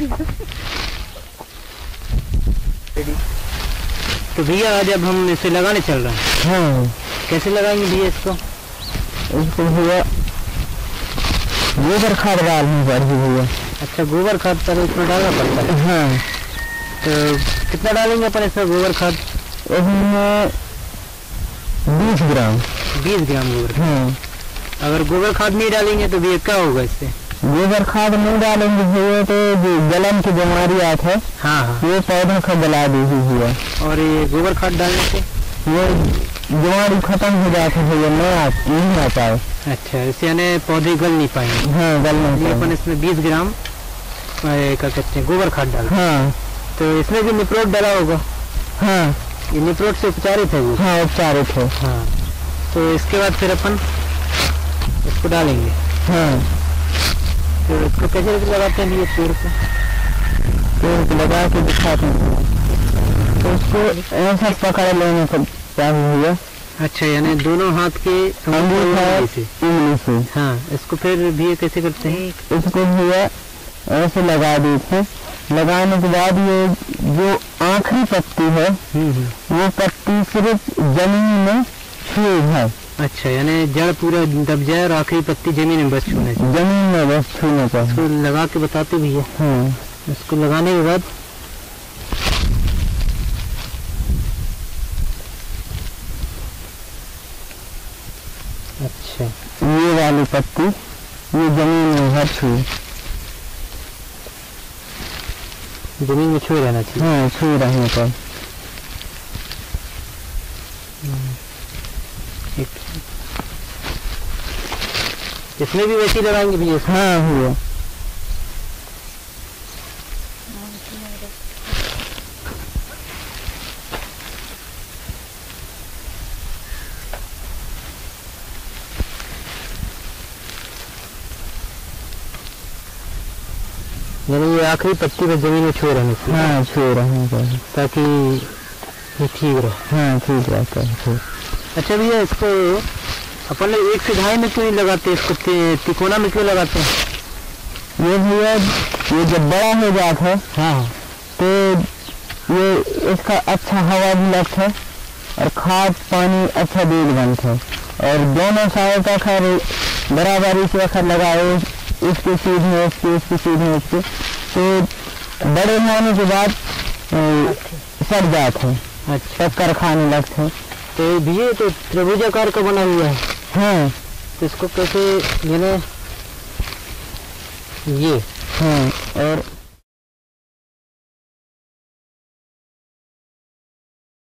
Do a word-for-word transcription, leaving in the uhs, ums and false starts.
तो भैया आज अब हम इसे लगाने चल रहे हैं। हाँ, कैसे लगाएंगे भैया इसको? इसको भैया गोबर खाद डालनी पड़ेगी भैया। अच्छा, गोबर खाद पर इसमें डालना पड़ता है। हाँ, तो कितना डालेंगे अपन इसमें गोबर खाद? इसमें बीस ग्राम बीस ग्राम गोबर। हाँ, अगर गोबर खाद नहीं डालेंगे तो भैया क्या होगा इससे? गोबर खाद नहीं डालेंगे भैया तो जो गलन की बीमारी आती है, हाँ हाँ, ये पौधों को गला देगी भैया। और ये गोबर खाद डालने से ये बीमारी खत्म हो जाती है भैया, नहीं आ नहीं आता है। अच्छा, इसे यानी पौधे गल नहीं पाएंगे। हाँ, गल नहीं अपन इसमें बीस ग्राम क्या कहते हैं गोबर खाद डाल। हाँ, तो इसमें भी निप्रोट डाला होगा। हाँ, ये निप्रोट से उपचारित है वो। हाँ, उपचारित है। हाँ, तो इसके बाद फिर अपन इसको डालेंगे। हाँ, तो इसको कैसे लगाते हैं ये पेड़ को? पेड़ को लगा के दिखाते हैं तो उसको ऐसा पकड़ लेने को चाहिए भैया। अच्छा, यानी दोनों हाथ के उंगली से। से। हाँ, इसको फिर भी कैसे करते हैं? इसको भैया ऐसे लगा देते हैं। लगाने के बाद ये जो आखिरी पत्ती है वो पत्ती सिर्फ जमीन में छुए है। अच्छा, यानी जड़ पूरा दब जाए और आखिरी पत्ती जमीन में बस छूने चाहिए। जमीन में बस छूने चाहिए। इसको लगा के बताते भैया। हाँ, इसको लगाने के बाद अच्छा, ये वाली पत्ती ये जमीन में भर छुए, जमीन में छुए रहना चाहिए। हाँ, छुए रहने पर। इसमें भी वैसे ही लगाएंगे भैया? हाँ भैया। यानी ये आखिरी पत्ती पर जमीन में छुए रहने चाहिए। हाँ, छुए रहने पर ताकि ये ठीक रहे। हाँ, ठीक रहता है। अच्छा भैया, इसको अपन लोग एक से ढाई में क्यों नहीं लगाते? इसको तिकोना में क्यों लगाते हैं? ये भैया ये जब बड़ा हो जाता है हाँ, तो ये इसका अच्छा हवा भी लगता है और खाद पानी अच्छा दूध बनता है। और दोनों साइड का खैर बराबरी से अखर लगाए, इसके सीध में इसके इसके सीध में इसके, तो बड़े होने के बाद सड़ जाते हैं। अच्छा, चक्कर खाने लगते हैं। तो भैया तो त्रिभुजाकार का बना हुआ है। हाँ, तो इसको कैसे यानी ये हाँ, और